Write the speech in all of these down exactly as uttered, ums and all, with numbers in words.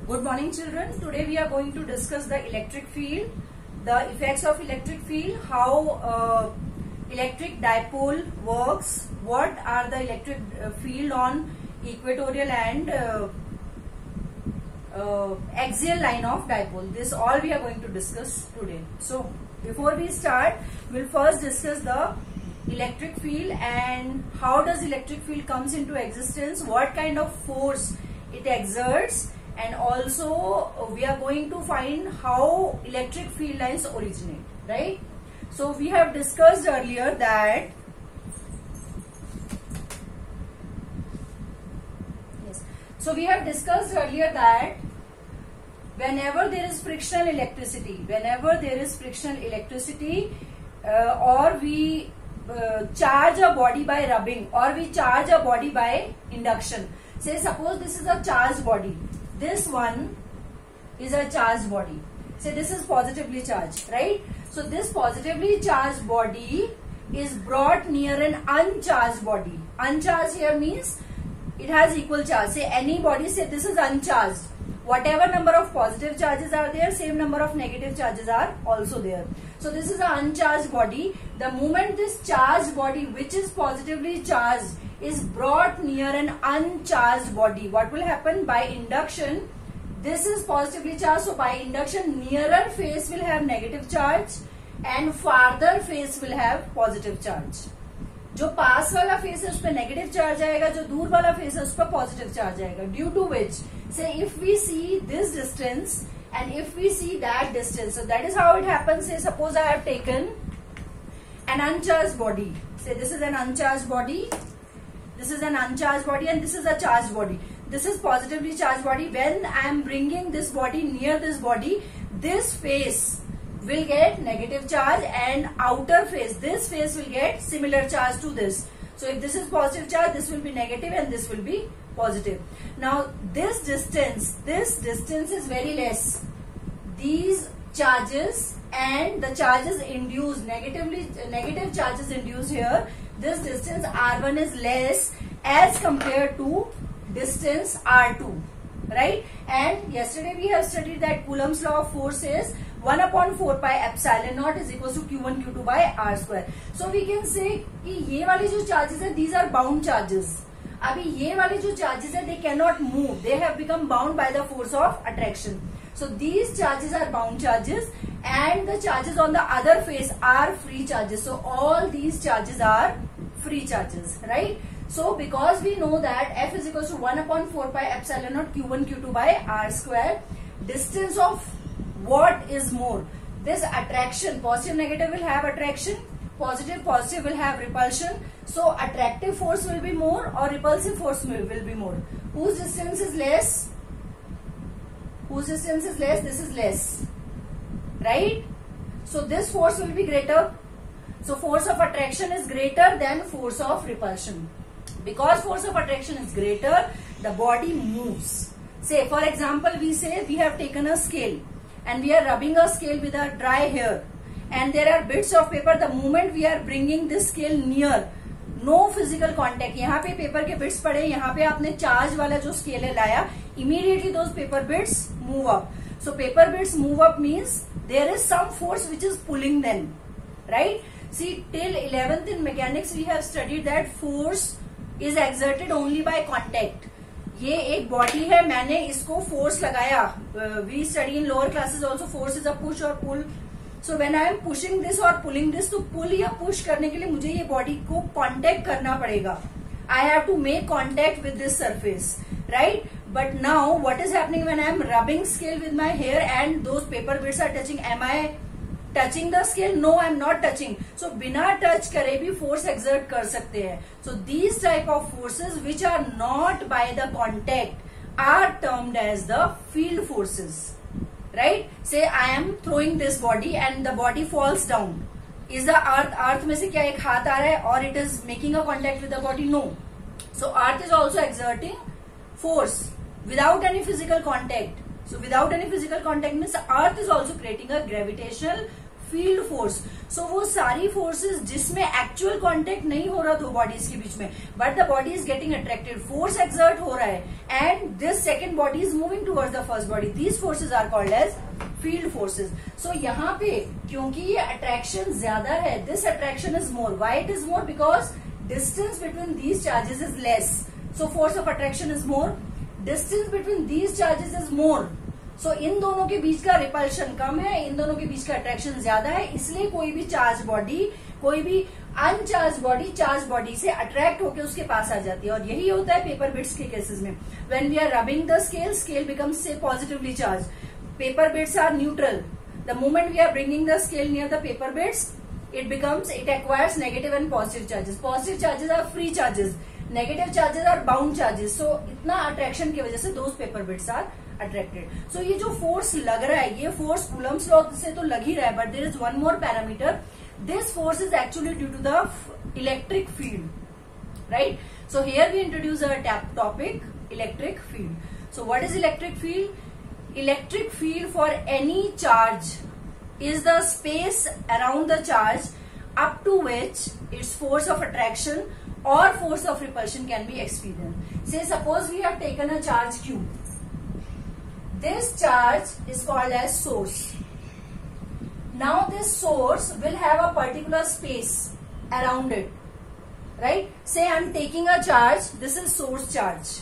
Good morning, children. Today we are going to discuss the electric field, the effects of electric field, how uh, electric dipole works, what are the electric uh, field on equatorial and uh, uh, axial line of dipole. This all we are going to discuss today. So before we start, we'll first discuss the electric field and how does electric field comes into existence, what kind of force it exerts, and also we are going to find how electric field lines originate, right? So we have discussed earlier that yes so we have discussed earlier that whenever there is frictional electricity whenever there is frictional electricity uh, or we uh, charge a body by rubbing, or we charge a body by induction. Say suppose this is a charged body, this one is a charged body. Say this is positively charged, right? So this positively charged body is brought near an uncharged body. Uncharged here means it has equal charge. Say any body, say this is uncharged. Whatever number of positive charges are there, same number of negative charges are also there. So this is an uncharged body. The moment this charged body, which is positively charged, is brought near an uncharged body, what will happen? By induction, this is positively charged, so by induction nearer face will have negative charge and farther face will have positive charge. जो पास वाला face है उस पर negative charge आएगा, जो दूर वाला face है उस पर पॉजिटिव चार्ज आएगा. Due to which, say if we see this distance and if we see that distance, so that is how it happens. Say suppose I have taken an uncharged body. Say this is an uncharged body, this is an uncharged body, and this is a charged body. This is positively charged body. When I am bringing this body near this body, this face will get negative charge and outer face, this face will get similar charge to this. So if this is positive charge, this will be negative and this will be positive. Now this distance, this distance is very less. These charges and the charges induced, negatively, negative charges induced here, this distance R one is less as compared to distance R two, right? And yesterday we have studied that Coulomb's law of force is one upon four pi epsilon naught is equals to Q one Q two by R square. So we can say कि ये वाले जो charges है, these are bound charges. अभी ये वाले जो charges है, they cannot move. They have become bound by the force of attraction. So these charges are bound charges, and the charges on the other face are free charges. So all these charges are free charges, right? So because we know that F is equals to one upon four pi epsilon naught Q one Q two by R square, distance of what is more? This attraction, positive negative will have attraction, positive positive will have repulsion. So attractive force will be more or repulsive force will, will be more. Whose distance is less? Whose distance is less? This is less, right? So this force will be greater. So force of attraction is greater than force of repulsion. Because force of attraction is greater, the body moves. Say for example, we say we have taken a scale and we are rubbing a scale with a dry hair, and there are bits of paper. The moment we are bringing this scale near, no physical contact. यहाँ पे paper के bits पड़े, यहाँ पे आपने charge वाला जो scale है लाया, immediately those paper bits move up. So paper bits move up means there is some force which is pulling them, right? See, till eleventh in mechanics we have studied that force is exerted only by contact. ये एक body है, मैंने इसको force लगाया. We study in lower classes also, force is a push or pull. So when I am pushing this or pulling this, तो pull या push करने के लिए मुझे ये बॉडी को कांटेक्ट करना पड़ेगा. I have to make contact with this surface, right? But now what is happening when I am rubbing scale with my hair and those paper bits are touching, am I touching the scale? No, I am not touching. So बिना touch करे भी force exert कर सकते हैं. So these type of forces which are not by the contact are termed as the field forces, right? से I am throwing this body and the body falls down. Is the earth, earth में से क्या एक हाथ आ रहा है और it is making a contact with the body? No. So earth is also exerting force without any physical contact. So without any physical contact means earth is also creating a gravitational field force. So वो सारी forces जिसमें actual contact नहीं हो रहा दो bodies के बीच में, but the body is getting attracted, force exert हो रहा है, and this second body is moving towards the first body. These forces are called as field forces. So यहाँ पे क्योंकि ये अट्रैक्शन ज्यादा है, this attraction is more. Why it is more? Because distance between these charges is less. So force of attraction is more. Distance between these charges is more. So इन दोनों के बीच का रिपल्शन कम है, इन दोनों के बीच का अट्रैक्शन ज्यादा है, इसलिए कोई भी चार्ज बॉडी, कोई भी अनचार्ज बॉडी चार्ज बॉडी से अट्रैक्ट होकर उसके पास आ जाती है. और यही होता है पेपर बिट्स के केसेस में. When we are rubbing the scale, scale becomes say positively charge. Paper bits are neutral. The moment we are bringing the scale near the paper bits, it becomes, it acquires negative and positive charges. Positive charges are free charges, negative charges are bound charges. So इतना attraction की वजह से those paper bits are attracted. So ये जो force लग रहा है, ये force Coulomb's law से तो लग ही रहा है, but there is one more parameter. This force is actually due to the electric field, right? So here we introduce a topic, electric field. So what is electric field? Electric field for any charge is the space around the charge up to which its force of attraction or force of repulsion can be experienced. Say suppose we have taken a charge Q. This charge is called as source. Now this source will have a particular space around it, right? Say I am taking a charge, this is source charge,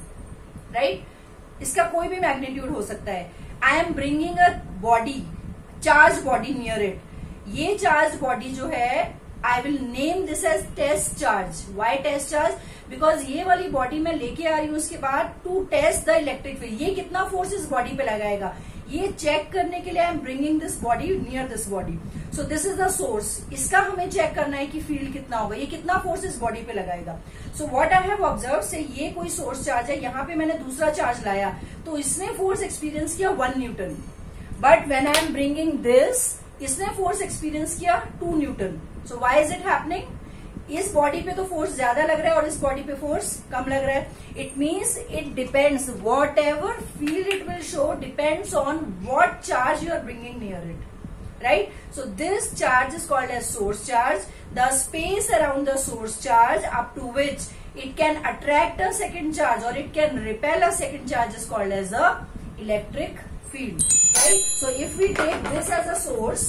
right? इसका कोई भी magnitude हो सकता है. I am bringing a body, charge body near it. ये charge body जो है, I will name this as test charge. Why test charge? Because ये वाली बॉडी मैं लेके आ रही हूं उसके बाद to test the electric field. ये कितना फोर्स इस बॉडी पे लगाएगा, ये चेक करने के लिए I am bringing this body near this body. So this is the source. इसका हमें चेक करना है कि फील्ड कितना होगा, ये कितना फोर्स इस बॉडी पे लगाएगा. So what I have observe, से ये कोई सोर्स चार्ज है, यहाँ पे मैंने दूसरा चार्ज लाया तो इसने फोर्स एक्सपीरियंस किया one newton. But when I am bringing this, इसने फोर्स एक्सपीरियंस किया two newton. So why is it happening? इस बॉडी पे तो फोर्स ज्यादा लग रहा है और इस बॉडी पे फोर्स कम लग रहा है. It means it depends, whatever field it will show depends on what charge you are bringing near it, right? So this charge is called as source charge. The space around the source charge up to which it can attract a second charge or it can repel a second charge is called as a electric field, right? So if we take this as a source,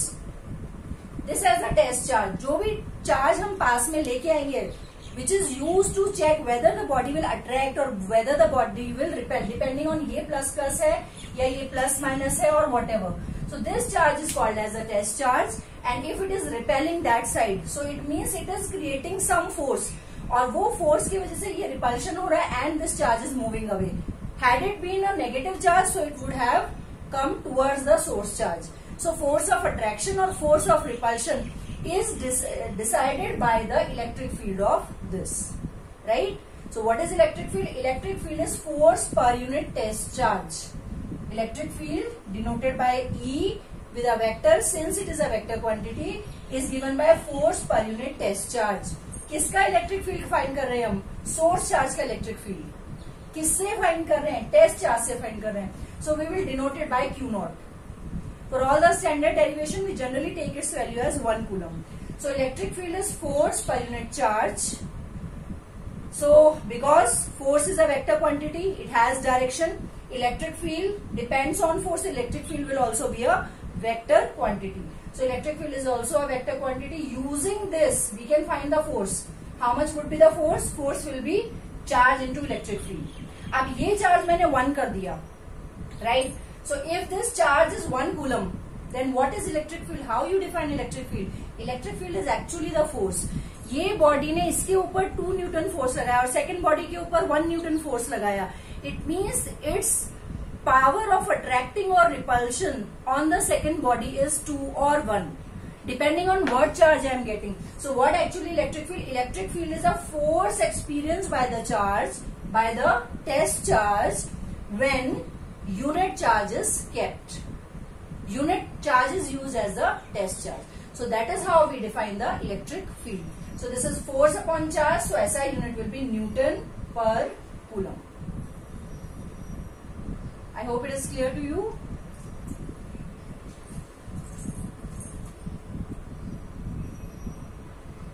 this as a test charge, जो भी charge हम पास में लेके आएंगे, which is used to check whether the body will attract or whether the body will repel, depending on ये plus plus है या ये plus minus है or whatever. So this charge is called as a test charge, and if it is repelling that side, so it means it is creating some force, और वो force की वजह से ये repulsion हो रहा है and this charge is moving away. Had it been a negative charge, so it would have come towards the source charge. So force of attraction or force of repulsion is decided by the electric field of this, right? So what is electric field? Electric field is force per unit test charge. Electric field denoted by E with a vector, since it is a vector quantity, is given by force per unit test charge. किसका electric field find कर रहे हैं हम? Source charge का electric field. किससे find कर रहे हैं? टेस्ट चार्ज से फाइंड कर रहे हैं. So we will denote it by Q naught. For all the standard derivation, we generally take its value as one coulomb. So electric field is force per unit charge. So because force is a vector quantity, it has direction. Electric field depends on force. Electric field will also be a vector quantity. So electric field is also a vector quantity. Using this, we can find the force. How much would be the force? Force will be charge into electric field. अब ये charge मैंने one कर दिया, right? So if this charge is one coulomb, then what is electric field? How you define electric field? Electric field is actually the force. ये body ने इसके ऊपर to Newton force लगाया और सेकेंड बॉडी के ऊपर वन न्यूटन फोर्स लगाया. It means its power of attracting और repulsion on the second body is two और one, depending on what charge I am getting. So what actually electric field? Electric field is a force experienced by the charge, by the test charge when unit charge is kept. Unit charge is used as the test charge. So that is how we define the electric field. So this is force upon charge. So S I unit will be Newton per coulomb. I hope it is clear to you.